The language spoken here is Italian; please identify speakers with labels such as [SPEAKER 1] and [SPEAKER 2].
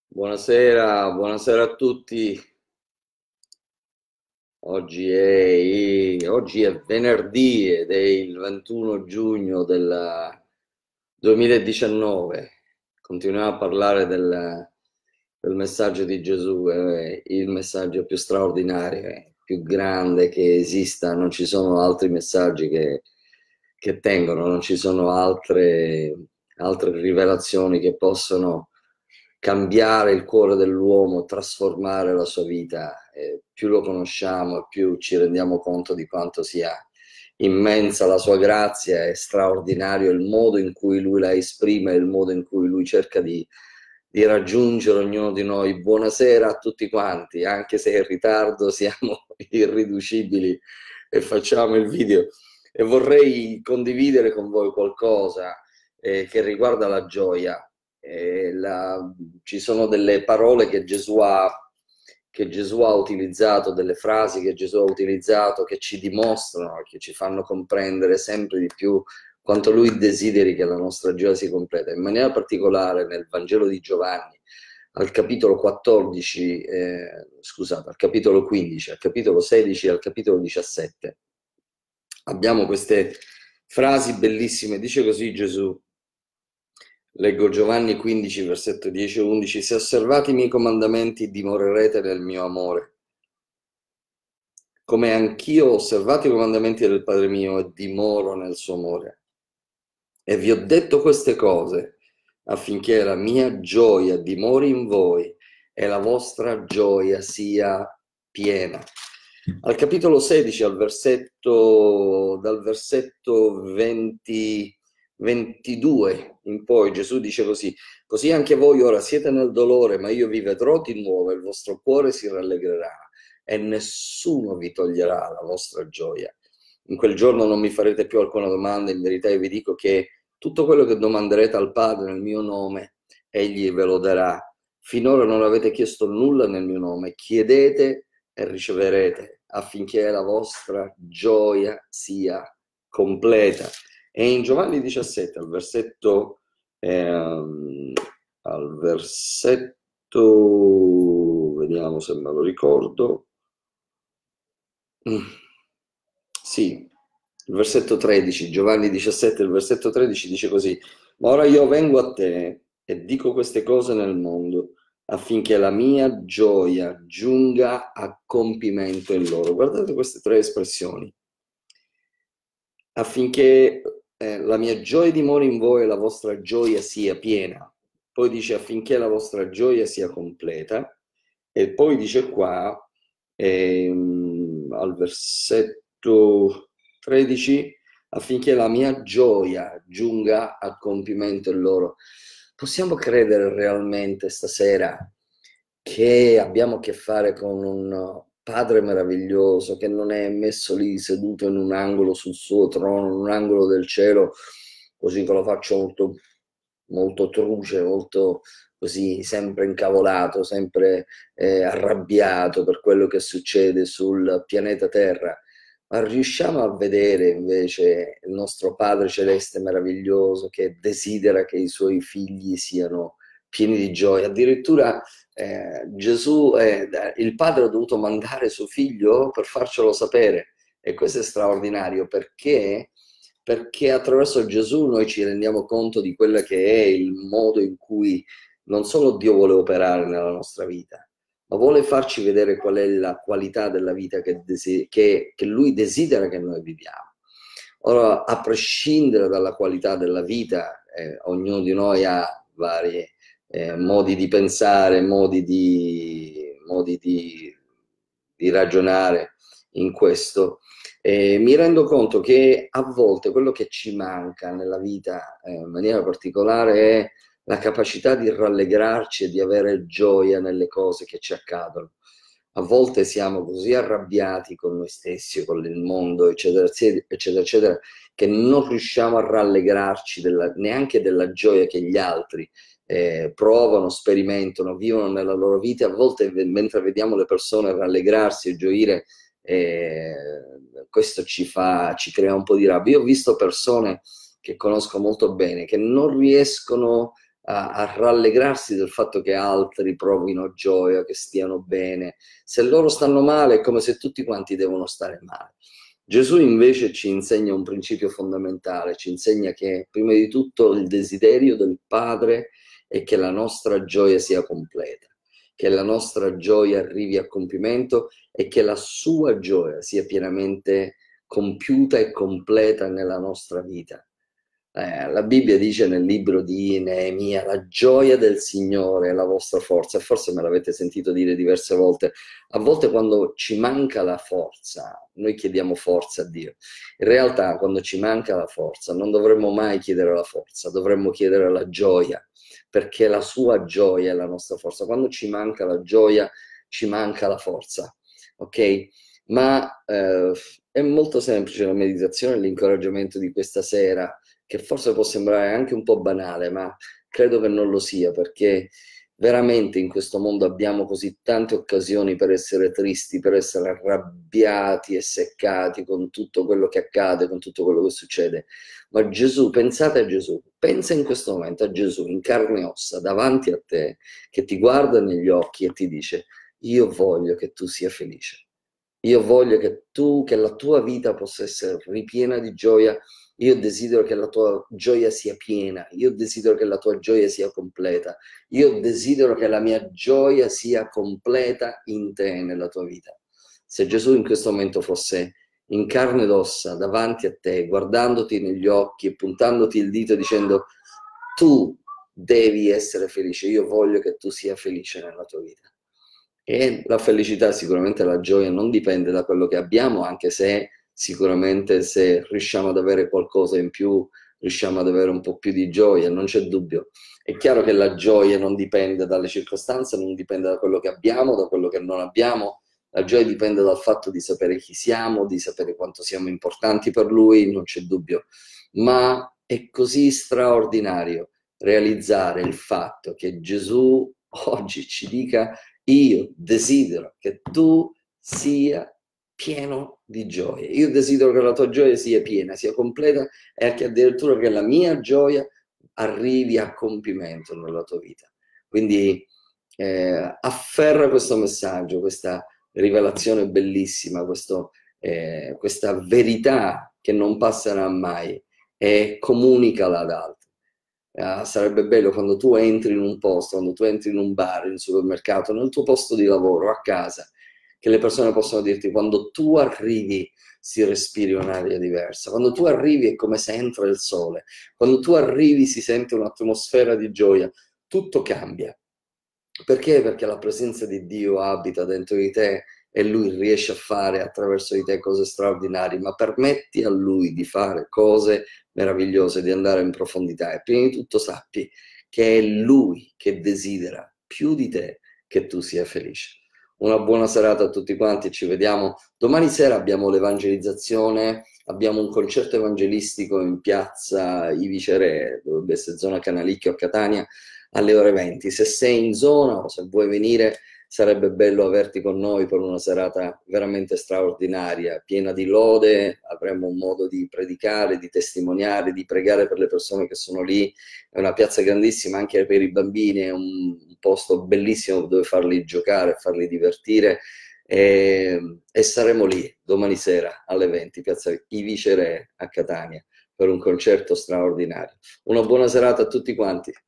[SPEAKER 1] Buonasera, buonasera a tutti. Oggi è venerdì ed è il 21 giugno del 2019. Continuiamo a parlare del messaggio di Gesù, è il messaggio più straordinario, più grande che esista. Non ci sono altri messaggi che tengono, non ci sono altre rivelazioni che possono cambiare il cuore dell'uomo, trasformare la sua vita. Più lo conosciamo, più ci rendiamo conto di quanto sia immensa la sua grazia, è straordinario il modo in cui lui la esprime, il modo in cui lui cerca di raggiungere ognuno di noi. Buonasera a tutti quanti, anche se in ritardo siamo irriducibili e facciamo il video. E vorrei condividere con voi qualcosa che riguarda la gioia. Ci sono delle parole che Gesù ha utilizzato, delle frasi che Gesù ha utilizzato, che ci dimostrano, che ci fanno comprendere sempre di più quanto Lui desideri che la nostra gioia si completa. In maniera particolare nel Vangelo di Giovanni, al capitolo 14, scusate, al capitolo 15, al capitolo 16 e al capitolo 17, abbiamo queste frasi bellissime. Dice così Gesù. Leggo Giovanni 15, versetto 10 e 11. Se osservate i miei comandamenti, dimorerete nel mio amore, come anch'io ho osservato i comandamenti del Padre mio e dimoro nel suo amore. E vi ho detto queste cose affinché la mia gioia dimori in voi e la vostra gioia sia piena. Al capitolo 16, dal versetto 22 in poi, Gesù dice così: così anche voi ora siete nel dolore, ma io vi vedrò di nuovo e il vostro cuore si rallegrerà e nessuno vi toglierà la vostra gioia. In quel giorno non mi farete più alcuna domanda, in verità io vi dico che tutto quello che domanderete al Padre nel mio nome, egli ve lo darà. Finora non avete chiesto nulla nel mio nome, chiedete e riceverete affinché la vostra gioia sia completa. E in Giovanni 17, ehm, al versetto, vediamo se me lo ricordo, sì, il versetto 13, Giovanni 17, il versetto 13 dice così: ma ora io vengo a te e dico queste cose nel mondo affinché la mia gioia giunga a compimento in loro. Guardate queste tre espressioni: affinché la mia gioia dimori in voi e la vostra gioia sia piena. Poi dice affinché la vostra gioia sia completa. E poi dice qua, al versetto 13, affinché la mia gioia giunga a compimento in loro. Possiamo credere realmente stasera che abbiamo a che fare con un Padre meraviglioso che non è messo lì seduto in un angolo sul suo trono, in un angolo del cielo, così con la faccia molto truce, molto così, sempre incavolato, sempre arrabbiato per quello che succede sul pianeta Terra. Ma riusciamo a vedere invece il nostro Padre Celeste meraviglioso che desidera che i suoi figli siano pieni di gioia. Addirittura Gesù, il padre ha dovuto mandare suo figlio per farcelo sapere, e questo è straordinario perché attraverso Gesù noi ci rendiamo conto di quello che è il modo in cui non solo Dio vuole operare nella nostra vita, ma vuole farci vedere qual è la qualità della vita che Lui desidera che noi viviamo. Ora, a prescindere dalla qualità della vita, ognuno di noi ha varie modi di pensare, modi di ragionare in questo. Mi rendo conto che a volte quello che ci manca nella vita, in maniera particolare, è la capacità di rallegrarci e di avere gioia nelle cose che ci accadono. A volte siamo così arrabbiati con noi stessi, con il mondo, eccetera, eccetera, eccetera, che non riusciamo a rallegrarci neanche della gioia che gli altri provano, sperimentano, vivono nella loro vita. A volte mentre vediamo le persone rallegrarsi e gioire, eh, questo ci crea un po' di rabbia. Io ho visto persone che conosco molto bene che non riescono a rallegrarsi del fatto che altri provino gioia, che stiano bene. Se loro stanno male è come se tutti quanti devono stare male. Gesù invece ci insegna un principio fondamentale, ci insegna che prima di tutto il desiderio del Padre è che la nostra gioia sia completa, che la nostra gioia arrivi a compimento e che la sua gioia sia pienamente compiuta e completa nella nostra vita. La Bibbia dice nel libro di Neemia: la gioia del Signore è la vostra forza, e forse me l'avete sentito dire diverse volte. A volte quando ci manca la forza, noi chiediamo forza a Dio. In realtà quando ci manca la forza non dovremmo mai chiedere la forza, dovremmo chiedere la gioia, perché la sua gioia è la nostra forza. Quando ci manca la gioia, ci manca la forza, ok? Ma è molto semplice la meditazione e l'incoraggiamento di questa sera, che forse può sembrare anche un po' banale, ma credo che non lo sia, perché veramente in questo mondo abbiamo così tante occasioni per essere tristi, per essere arrabbiati e seccati con tutto quello che accade, con tutto quello che succede. Ma Gesù, pensate a Gesù, pensa in questo momento a Gesù in carne e ossa, davanti a te, che ti guarda negli occhi e ti dice: io voglio che tu sia felice. Io voglio che la tua vita possa essere ripiena di gioia. Io desidero che la tua gioia sia piena, io desidero che la tua gioia sia completa, io desidero che la mia gioia sia completa in te, nella tua vita. Se Gesù in questo momento fosse in carne ed ossa davanti a te, guardandoti negli occhi e puntandoti il dito dicendo: tu devi essere felice, io voglio che tu sia felice nella tua vita. E la felicità, sicuramente la gioia, non dipende da quello che abbiamo, anche se sicuramente se riusciamo ad avere qualcosa in più, riusciamo ad avere un po' più di gioia, non c'è dubbio. È chiaro che la gioia non dipende dalle circostanze, non dipende da quello che abbiamo, da quello che non abbiamo. La gioia dipende dal fatto di sapere chi siamo, di sapere quanto siamo importanti per Lui, non c'è dubbio. Ma è così straordinario realizzare il fatto che Gesù oggi ci dica: io desidero che tu sia pieno di gioia. Io desidero che la tua gioia sia piena, sia completa, e che addirittura che la mia gioia arrivi a compimento nella tua vita. Quindi afferra questo messaggio, questa rivelazione bellissima, questa verità che non passerà mai, e comunicala ad altri. Sarebbe bello quando tu entri in un posto, quando tu entri in un bar, in un supermercato, nel tuo posto di lavoro, a casa, che le persone possano dirti: quando tu arrivi si respiri un'aria diversa, quando tu arrivi è come se entra il sole, quando tu arrivi si sente un'atmosfera di gioia, tutto cambia. Perché? Perché la presenza di Dio abita dentro di te e Lui riesce a fare attraverso di te cose straordinarie, ma permetti a Lui di fare cose meravigliose, di andare in profondità, e prima di tutto sappi che è Lui che desidera più di te che tu sia felice. Una buona serata a tutti quanti, ci vediamo domani sera. Abbiamo l'evangelizzazione, abbiamo un concerto evangelistico in piazza Ivi Ceré, dovrebbe essere zona Canalicchio a Catania, alle ore 20. Se sei in zona o se vuoi venire, sarebbe bello averti con noi per una serata veramente straordinaria, piena di lode. Avremo un modo di predicare, di testimoniare, di pregare per le persone che sono lì. È una piazza grandissima anche per i bambini, è un posto bellissimo dove farli giocare, farli divertire, e saremo lì domani sera alle 20, piazza Ivi Ceré a Catania, per un concerto straordinario. Una buona serata a tutti quanti.